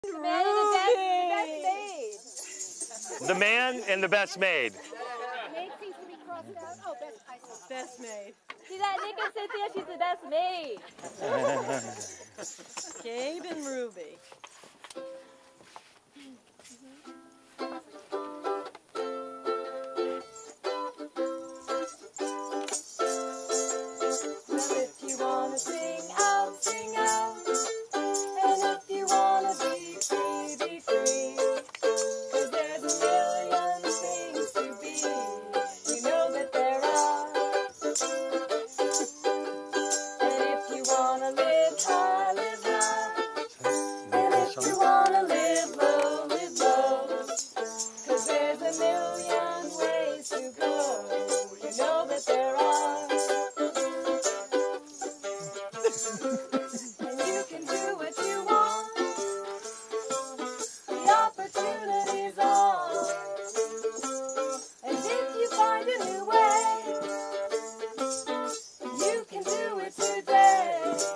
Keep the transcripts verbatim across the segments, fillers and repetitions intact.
The man and the best, the best maid. The man and the best maid. Maid seems to be crossed out. Oh, best, I said Best maid. See that Nick and Cynthia? She's the best maid. Gabe and Ruby. Well, if you wanna sing out, sing out. And if you wanna be free, be free. 'Cause there's a million things to be. You know that there are. And if you wanna live high, live high. And if you wanna live low, live low. 'Cause there's a million ways to go. You know that there are. And you can do what you want. The opportunity's on. And if you find a new way, you can do it today.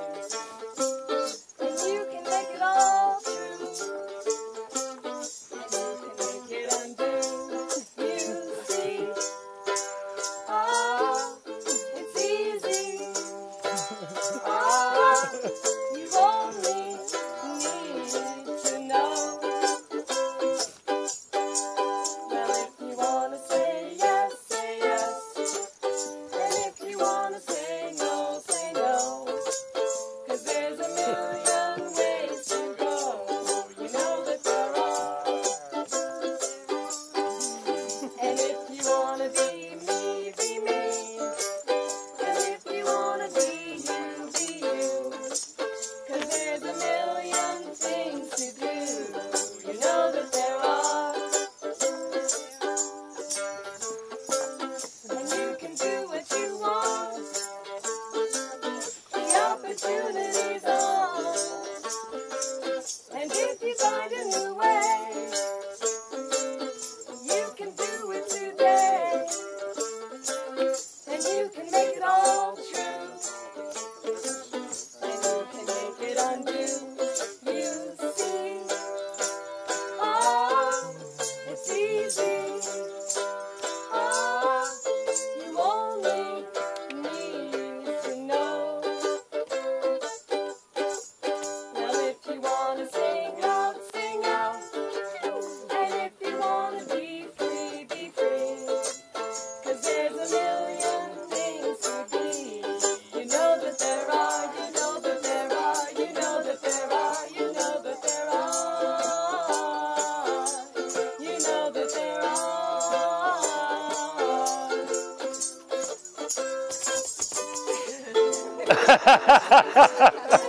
And you can make it all true. And you can make it undo. You see, ah, it's easy. Ah, you only need to know. Well, if you wanna say yes, say yes. And if you wanna say no, say no. 'Cause there's a million ways to go. You know that there are. And if you wanna be me, be me. And if you wanna be you, be you. 'Cause there's a million things to do. You know that there are. And you can do what you want. The opportunity's on. And if you find a new way, you can do it today. And you can make it all true. And you can make it undo. You see, ah, it's easy. Ah, you only need to know. Well, if you wanna sing out, sing out. And if you wanna be free, be free. 'Cause there's a million things to be. You know that there are, you know that there are, you know that there are, you know that there are. You know that there are.